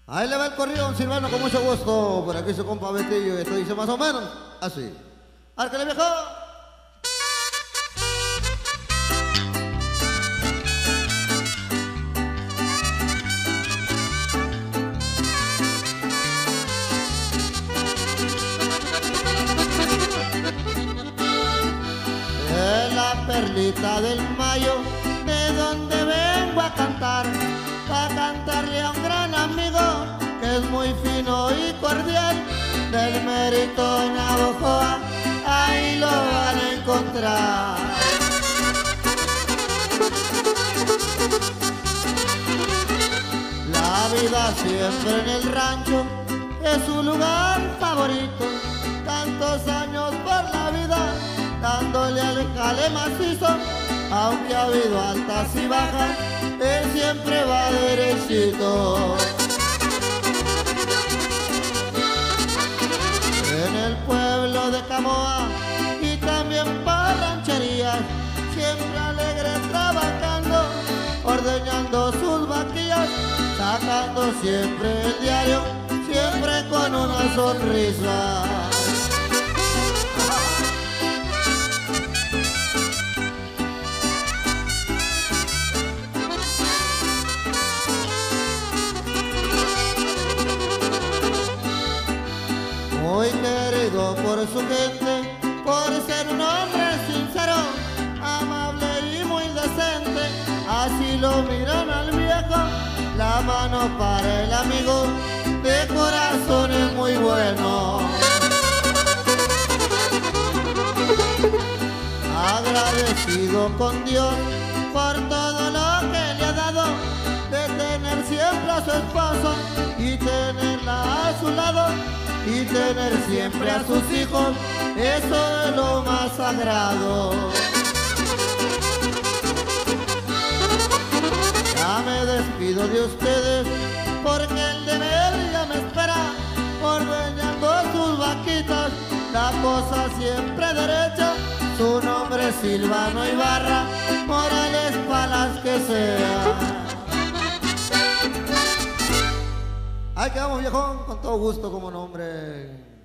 Ahí le va el corrido, don Silvano, con mucho gusto. Por aquí su compa Betillo, y esto dice más o menos así. ¡Árquele, viejo! Es la perlita del Mayo, de donde vengo a cantar, para cantarle a un gran amigo que es muy fino y cordial, del Mérito Navojoa, ahí lo van a encontrar. La vida siempre en el rancho es su lugar favorito, tantos años por la vida dándole al jale macizo, aunque ha habido altas y bajas, él siempre va derechito. En el pueblo de Camoa y también para rancherías, siempre alegre trabajando, ordeñando sus vaquillas, sacando siempre el diario, siempre con una sonrisa. Muy querido por su gente, por ser un hombre sincero, amable y muy decente, así lo miran al viejo, la mano para el amigo, de corazón es muy bueno. Agradecido con Dios por todo lo que le ha dado, de tener siempre a su esposo y tenerla a su lado, y tener siempre a sus hijos, eso es lo más sagrado. Ya me despido de ustedes, porque el deber ya me espera, ordeñando sus vaquitas, la cosa siempre derecha, su nombre es Silvano Ibarra, Morales para las que sean. Ahí quedamos, viejón, con todo gusto como nombre.